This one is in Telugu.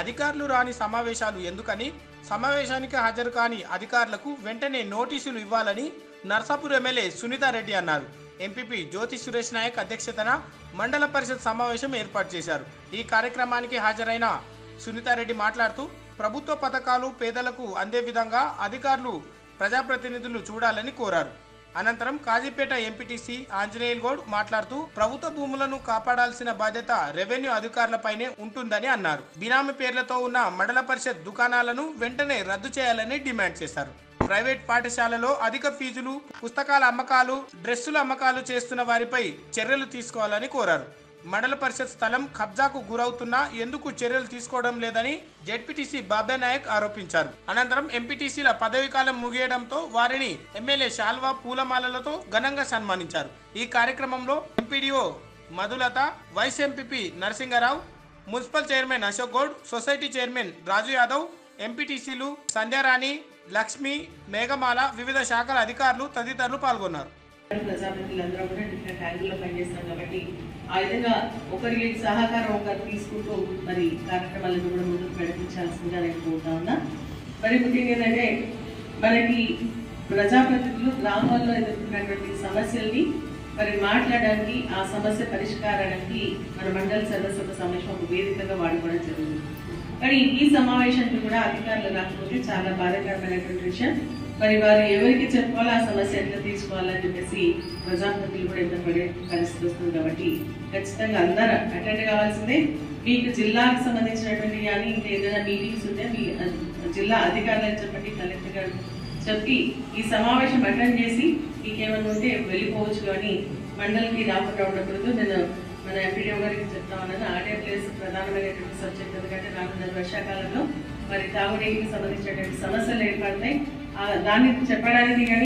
అధికారులు రాని సమావేశాలు ఎందుకని, సమావేశానికి హాజరు కాని అధికారులకు వెంటనే నోటీసులు ఇవ్వాలని నర్సాపూర్ ఎమ్మెల్యే సునీతారెడ్డి అన్నారు. ఎంపీపీ జ్యోతి సురేష్ నాయక్ అధ్యక్షతన మండల పరిషత్ సమావేశం ఏర్పాటు చేశారు. ఈ కార్యక్రమానికి హాజరైన సునీతారెడ్డి మాట్లాడుతూ ప్రభుత్వ పథకాలు పేదలకు అందే విధంగా అధికారులు ప్రజాప్రతినిధులు చూడాలని కోరారు. అనంతరం కాజీపేట ఎంపీటీసీ ఆంజనేయుల్ గౌడ్ మాట్లాడుతూ ప్రభుత్వ భూములను కాపాడాల్సిన బాధ్యత రెవెన్యూ అధికారులపైనే ఉంటుందని అన్నారు. బినామీ పేర్లతో ఉన్న మండల పరిషత్ దుకాణాలను వెంటనే రద్దు చేయాలని డిమాండ్ చేశారు. ప్రైవేట్ పాఠశాలలో అధిక ఫీజులు, పుస్తకాల అమ్మకాలు, డ్రెస్సుల అమ్మకాలు చేస్తున్న వారిపై చర్యలు తీసుకోవాలని కోరారు. మండల పరిషత్ స్థలం కబ్జాకు గురవుతున్నా ఎందుకు చర్యలు తీసుకోవడం లేదని జెడ్పీటీసీ బాబ్యా నాయక్ ఆరోపించారు. అనంతరం ఎంపీటీసీల పదవీకాలం ముగియడంతో వారిని ఎమ్మెల్యే శాల్వా పూలమాలలతో ఘనంగా సన్మానించారు. ఈ కార్యక్రమంలో MPDO Madhulatha, vice MPP Narasingarao, municipal chairman Ashok Goud, society chairman Raju Yadav, ఎంపీటీసీలు సంధ్యారాణి, లక్ష్మి, మేఘమాల, వివిధ శాఖల అధికారులు తదితరులు పాల్గొన్నారు. ప్రజాప్రతినిధులందరూ కూడా డిఫరెంట్ యాంగిల్లో పనిచేస్తాం కాబట్టి ఆ విధంగా ఒకరి సహకారం ఒకరు తీసుకుంటూ మరి కార్యక్రమాలను కూడా ముందుకు నడిపించాల్సిందిగా నేను కోరుతా ఉన్నా. మరి ముఖ్యంగా ఏంటంటే మనకి ప్రజాప్రతినిధులు గ్రామాల్లో ఎదుర్కొన్నటువంటి సమస్యల్ని మరి మాట్లాడడానికి, ఆ సమస్య పరిష్కారానికి మన మండల సర్వసభ సమావేశం ఒక వేదికగా వాడుకోవడం జరుగుతుంది. కానీ ఈ సమావేశానికి కూడా అధికారులు రాకపోతే చాలా బాధాకరమైనటువంటి విషయం. మరి వారు ఎవరికి చెప్పుకోవాలో ఆ సమస్య ఎట్లా తీసుకోవాలని చెప్పేసి ప్రజాప్రతినిధులు కూడా ఎంత పడే పరిస్థితి వస్తుంది. కాబట్టి ఖచ్చితంగా అందరూ అటెండ్ కావాల్సిందే. మీకు జిల్లాకు సంబంధించినటువంటి కానీ ఇంకా ఏదైనా మీటింగ్స్ ఉంటే మీ జిల్లా అధికారులకు చెప్పండి, కలెక్టర్ గారు చెప్పి ఈ సమావేశం అటెండ్ చేసి మీకేమైనా ఉంటే వెళ్ళిపోవచ్చు. కానీ మండలికి రాకుండా ఉండకూడదు. నేను మన ఎంపీడీఓ గారికి చెప్తా ఉన్నాను. ఆర్డీఆర్ ప్లేస్ ప్రధానమైనటువంటి సబ్జెక్ట్. ఎందుకంటే రానున్న వర్షాకాలంలో మరి తాగునీటికి సంబంధించినటువంటి సమస్యలు ఏర్పడతాయి. దాన్ని చెప్పడానికి కానీ